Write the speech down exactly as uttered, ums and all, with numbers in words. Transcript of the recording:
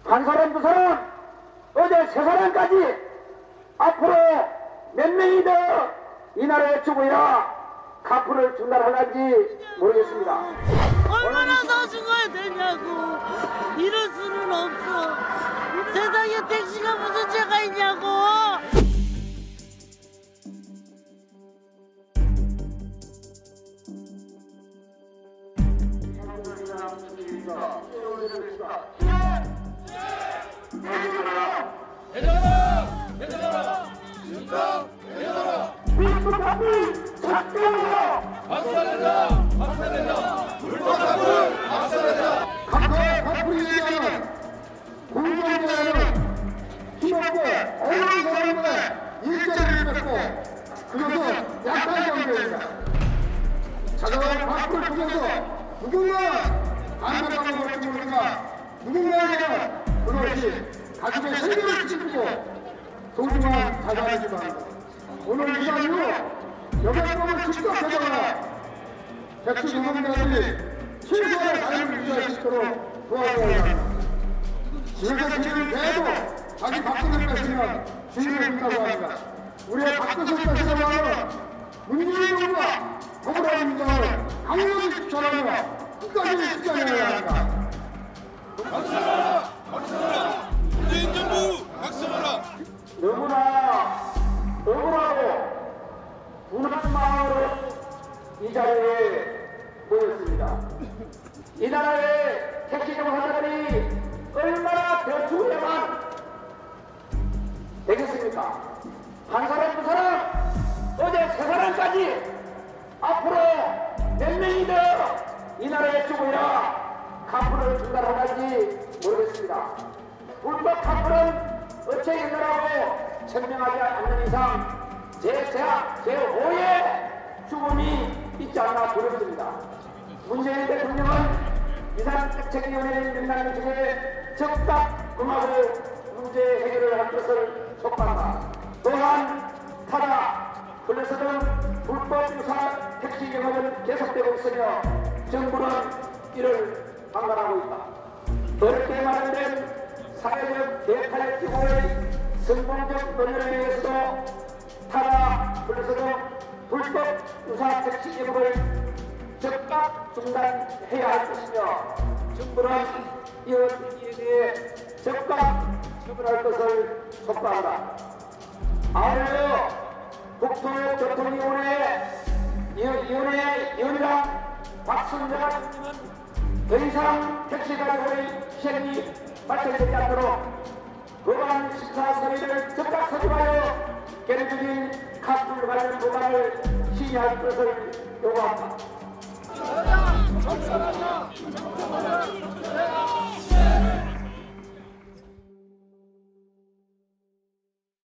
한 사람 두 사람 어제 세 사람까지 앞으로 몇 명이 더 이 나라에 죽어야 카풀을 중단하는지 모르겠습니다. 얼마나 더 죽어야 되냐고. 이럴 수는 없어. 세상에 택시가 무슨 죄가 있냐고. 대장하라! 대장하라! 윤당 대장하라! 박살낸다! 박살낸다! 불법카풀 박살낸다! 각하의 카풀이 얘기하는 공정제에는 힘없고 어려운 사람들의 일자리를 뺏고 그것은 약한 경제입니다. 찾아온 카풀을 통해서 누군가는 반대방을 볼지 모르지만 누군가에게는 그것이 가족의 생명을 지키고 소중한 자산이기도 합니다. 오늘 이 자리로 여객법을 직접 개정하라 택시 노동자들이 최소한의 자유를 유지할 수 있도록 도와줘야 합니다. 집에서 길을 대도 자기 밥그릇 뺏으면 주인을 준다고 합니다. 우리의 밥그릇 뺏으려고 하는 문재인 정부와 더불어민주당을 강력히 추천하며 끝까지 지켜내야 합니다. 박살하라! 박살하라! 문재인 정부 박살하라! 너무나 억울하고 분한 마음으로 이 자리에 모였습니다. 이 나라의 택시 종사자들이 얼마나 더 죽어야만 되겠습니까? 한 사람 두 사람 어제 세 사람까지 앞으로 몇 명이 더 이 나라에 죽어야 카풀을 중단하는지 모르겠습니다. 불법 카풀은 어째 일어나고 천명하지 않는 이상 제사, 제오의 죽음이 있지 않나 두렵습니다. 문재인 대통령은 비상대책위원회 명단 중에 적극 응하고 문제 해결을 할 것을 촉구한다. 또한 타다, 플러스 등 불법 유사 택시 영업은 계속되고 있으며 정부는 이를 방관하고 있다. 어렵게 마련된 사회적 대탈 기구의 성공적 논의에 의해서도 타다, 플러스 등 불법 유사 택시 영업을 즉각 중단해야 할 것이며 정부는 이에 대해 즉각 처분할 것을 촉구한다. 아울러 국토교통위원회 위원회 위원장 박순정 의원님은 더 이상 택시가족의 시행이 발생되지 않도록 법안 심사 서류를 즉각 서류하여 개인적인 카풀 관련 법안을 시행할 것을 요구합니다. 박살하라! 박살하라!